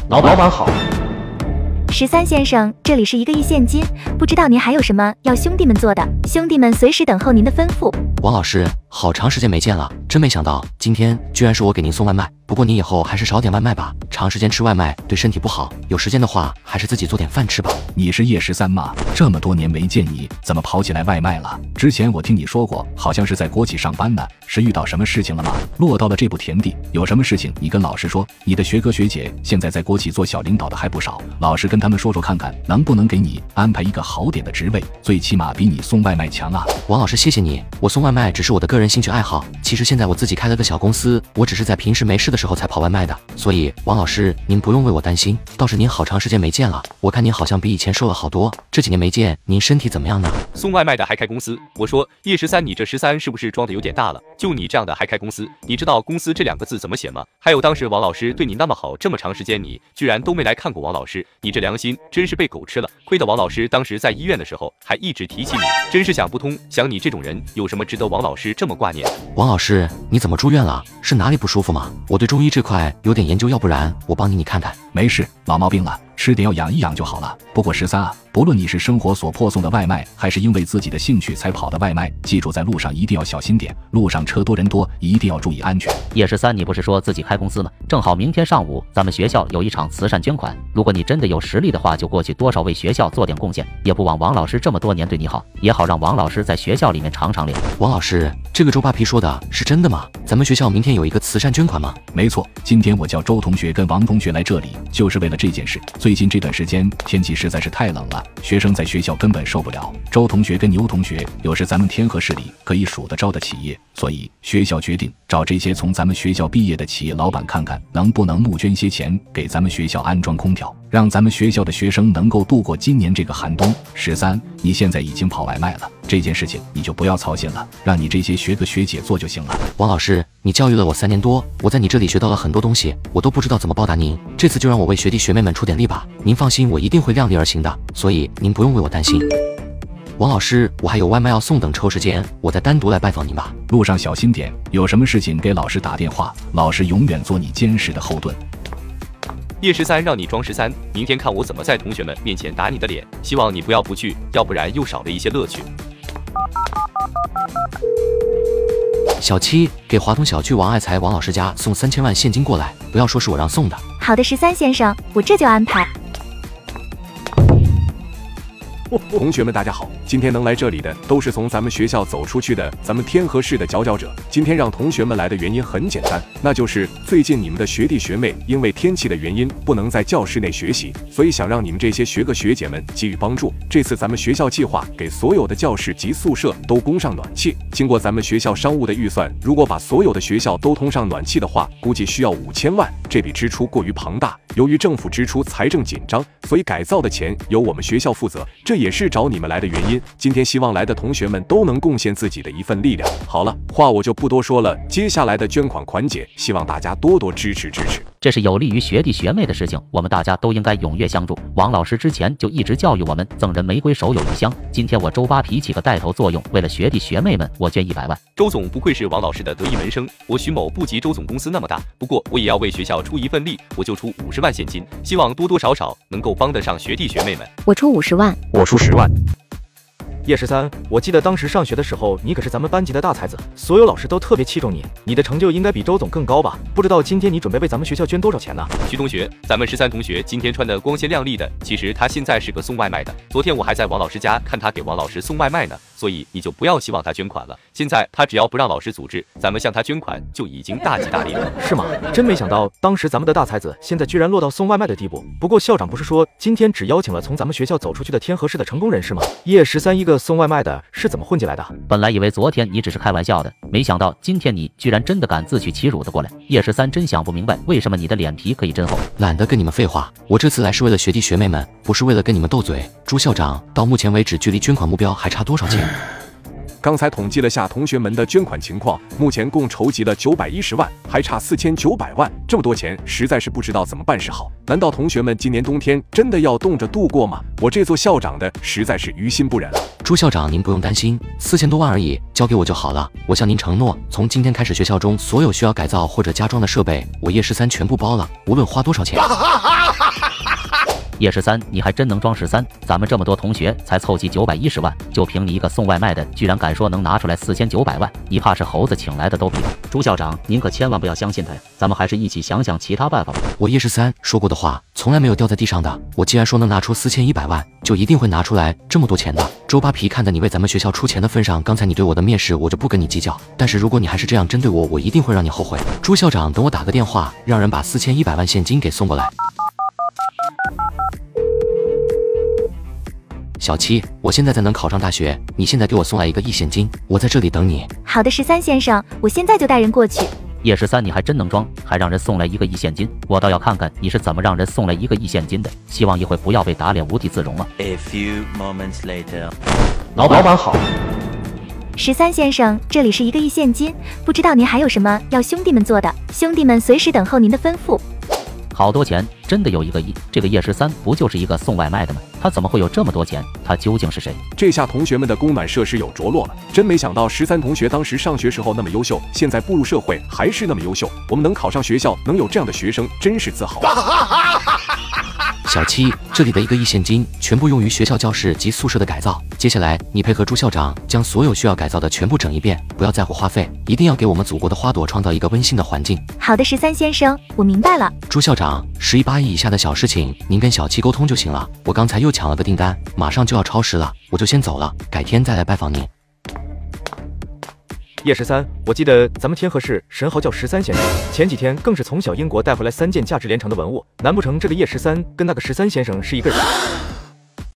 老板好。 13先生，这里是1个亿现金，不知道您还有什么要兄弟们做的？兄弟们随时等候您的吩咐。 王老师，好长时间没见了，真没想到今天居然是我给您送外卖。不过您以后还是少点外卖吧，长时间吃外卖对身体不好。有时间的话，还是自己做点饭吃吧。 你是叶13吗？这么多年没见你，怎么跑起来外卖了？之前我听你说过，好像是在国企上班呢，是遇到什么事情了吗？落到了这步田地，有什么事情你跟老师说。你的学哥学姐现在在国企做小领导的还不少，老师跟他们说说看看，能不能给你安排一个好点的职位，最起码比你送外卖强啊。 王老师，谢谢你，我送外卖只是我的个人兴趣爱好，其实现在我自己开了个小公司，我只是在平时没事的时候才跑外卖的，所以王老师您不用为我担心。倒是您好长时间没见了，我看您好像比以前瘦了好多，这几年没见您身体怎么样呢？ 送外卖的还开公司？我说叶13，你这13是不是装的有点大了？就你这样的还开公司？你知道公司这2个字怎么写吗？还有当时王老师对你那么好，这么长时间你居然都没来看过王老师，你这良心真是被狗吃了。亏得王老师当时在医院的时候还一直提起你，真是想不通，想你这种人有什么值得王老师这么挂念？ 王老师，你怎么住院了？是哪里不舒服吗？我对中医这块有点研究，要不然我帮你看看。 没事，老毛病了，吃点药养一养就好了。不过13啊，不论你是生活所迫送的外卖，还是因为自己的兴趣才跑的外卖，记住在路上一定要小心点，路上车多人多，一定要注意安全。 叶13，你不是说自己开公司吗？正好明天上午咱们学校有一场慈善捐款，如果你真的有实力的话，就过去多少为学校做点贡献，也不枉王老师这么多年对你好，也好让王老师在学校里面长长脸。 王老师，这个周扒皮说的是真的吗？咱们学校明天有一个慈善捐款吗？ 没错，今天我叫周同学跟王同学来这里，就是为了这件事。最近这段时间天气实在是太冷了，学生在学校根本受不了。周同学跟牛同学有是咱们天河市里可以数得着的企业，所以学校决定找这些从咱们学校毕业的企业老板看看能不能募捐些钱给咱们学校安装空调，让咱们学校的学生能够度过今年这个寒冬。13，你现在已经跑外卖了，这件事情你就不要操心了，让你这些学哥学姐做就行了。 王老师，你教育了我3年多，我在你这里学到了很多东西，我都不知道怎么报答您，这次就让我为学弟学妹们出点力吧。您放心，我一定会量力而行的，所以您不用为我担心。王老师，我还有外卖要送，等抽时间我再单独来拜访您吧。 路上小心点，有什么事情给老师打电话，老师永远做你坚实的后盾。 叶13，让你装13，明天看我怎么在同学们面前打你的脸，希望你不要不去，要不然又少了一些乐趣。 小七，给华东小区王爱财王老师家送3000万现金过来，不要说是我让送的。 好的，13先生，我这就安排。 同学们大家好，今天能来这里的都是从咱们学校走出去的咱们天河市的佼佼者。今天让同学们来的原因很简单，那就是最近你们的学弟学妹因为天气的原因不能在教室内学习，所以想让你们这些学哥学姐们给予帮助。这次咱们学校计划给所有的教室及宿舍都供上暖气，经过咱们学校商务的预算，如果把所有的学校都通上暖气的话，估计需要5000万，这笔支出过于庞大。由于政府支出财政紧张，所以改造的钱由我们学校负责，这也是找你们来的原因。今天希望来的同学们都能贡献自己的一份力量。好了，话我就不多说了，接下来的捐款环节，希望大家多多支持。 这是有利于学弟学妹的事情，我们大家都应该踊跃相助。王老师之前就一直教育我们，赠人玫瑰手有余香。今天我周扒皮起个带头作用，为了学弟学妹们，我捐100万。 周总不愧是王老师的得意门生，我徐某不及周总公司那么大，不过我也要为学校出一份力，我就出50万现金，希望多多少少能够帮得上学弟学妹们。 我出50万， 我出10万。 叶13，我记得当时上学的时候，你可是咱们班级的大才子，所有老师都特别器重你，你的成就应该比周总更高吧？不知道今天你准备为咱们学校捐多少钱呢？ 徐同学，咱们13同学今天穿的光鲜亮丽的，其实他现在是个送外卖的。昨天我还在王老师家看他给王老师送外卖呢，所以你就不要希望他捐款了。现在他只要不让老师组织，咱们向他捐款就已经大吉大利了。 是吗？真没想到，当时咱们的大才子现在居然落到送外卖的地步。不过校长不是说今天只邀请了从咱们学校走出去的天河市的成功人士吗？叶13一个送外卖的。是怎么混进来的？ 本来以为昨天你只是开玩笑的，没想到今天你居然真的敢自取其辱的过来。叶13真想不明白，为什么你的脸皮可以真厚？ 懒得跟你们废话，我这次来是为了学弟学妹们，不是为了跟你们斗嘴。朱校长，到目前为止距离捐款目标还差多少钱？ 刚才统计了下同学们的捐款情况，目前共筹集了910万，还差4900万，这么多钱实在是不知道怎么办事好。难道同学们今年冬天真的要冻着度过吗？我这做校长的实在是于心不忍了。 朱校长，您不用担心，4000多万而已，交给我就好了。我向您承诺，从今天开始，学校中所有需要改造或者加装的设备，我叶13全部包了，无论花多少钱。 叶13，你还真能装13，咱们这么多同学才凑齐910万，就凭你一个送外卖的，居然敢说能拿出来4900万，你怕是猴子请来的都比。朱校长，您可千万不要相信他呀，咱们还是一起想想其他办法吧。 我叶13说过的话从来没有掉在地上的，我既然说能拿出4100万，就一定会拿出来这么多钱的。周扒皮，看在你为咱们学校出钱的份上，刚才你对我的蔑视，我就不跟你计较。但是如果你还是这样针对我，我一定会让你后悔。朱校长，等我打个电话，让人把4100万现金给送过来。小七，我现在才能考上大学，你现在给我送来1个亿现金，我在这里等你。 好的，13先生，我现在就带人过去。 叶13，你还真能装，还让人送来1个亿现金，我倒要看看你是怎么让人送来1个亿现金的。希望一会不要被打脸五体自容了。 A few moments later， 老板好。 13先生，这里是1个亿现金，不知道您还有什么要兄弟们做的？兄弟们随时等候您的吩咐。 好多钱，真的有1个亿？这个叶13不就是一个送外卖的吗？他怎么会有这么多钱？他究竟是谁？ 这下同学们的供暖设施有着落了，真没想到13同学当时上学时候那么优秀，现在步入社会还是那么优秀。我们能考上学校，能有这样的学生，真是自豪。 小七，这里的1个亿现金全部用于学校教室及宿舍的改造。接下来你配合朱校长将所有需要改造的全部整一遍，不要在乎花费，一定要给我们祖国的花朵创造一个温馨的环境。 好的，13先生，我明白了。 朱校长，11、8亿以下的小事情您跟小七沟通就行了。我刚才又抢了个订单，马上就要超时了，我就先走了，改天再来拜访您。 叶13，我记得咱们天河市神豪叫13先生，前几天更是从小英国带回来3件价值连城的文物，难不成这个叶13跟那个13先生是一个人？